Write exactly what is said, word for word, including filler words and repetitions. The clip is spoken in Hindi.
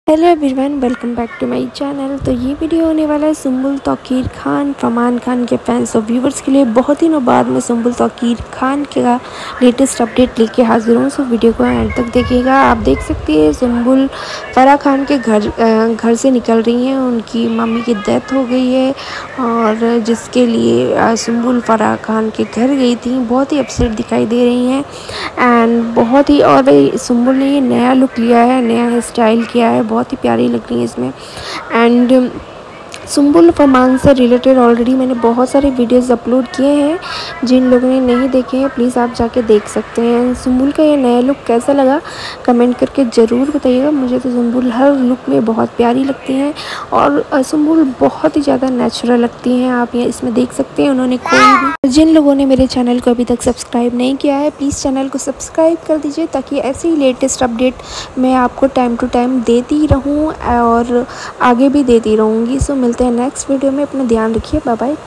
Hello everyone, welcome back to my channel. तो ये वीडियो होने वाला है सुम्बुल तौकीर खान फरमान खान के फैंस और व्यूवर्स के लिए। बहुत दिनों बाद में सुम्बुल तौकीर खान का लेटेस्ट अपडेट लेके हाजिर हूँ। सो वीडियो को एंड तक देखिएगा। आप देख सकते हैं सुम्बुल फराह खान के घर घर से निकल रही हैं। उनकी मम्मी की डेथ हो गई है और जिसके लिए सुम्बुल फराह खान के घर गई थी। बहुत ही अपसेट दिखाई दे रही हैं एंड बहुत ही, और सुम्बुल ने ये नया लुक लिया है, नया हेयर स्टाइल किया है, बहुत ही प्यारी लग रही है इसमें। एंड सुम्बुल फरमान से रिलेटेड ऑलरेडी मैंने बहुत सारे वीडियोस अपलोड किए हैं। जिन लोगों ने नहीं देखे हैं प्लीज़ आप जाके देख सकते हैं। सुम्बुल का ये नया लुक कैसा लगा कमेंट करके ज़रूर बताइएगा। मुझे तो सुम्बुल हर लुक में बहुत प्यारी लगती हैं और सुम्बुल बहुत ही ज़्यादा नेचुरल लगती हैं। आप ये इसमें देख सकते हैं उन्होंने कोई भी, जिन लोगों ने मेरे चैनल को अभी तक सब्सक्राइब नहीं किया है प्लीज़ चैनल को सब्सक्राइब कर दीजिए ताकि ऐसे ही लेटेस्ट अपडेट मैं आपको टाइम टू टाइम देती रहूँ और आगे भी देती रहूँगी। सो मिलते हैं नेक्स्ट वीडियो में। अपना ध्यान रखिए। Bye bye.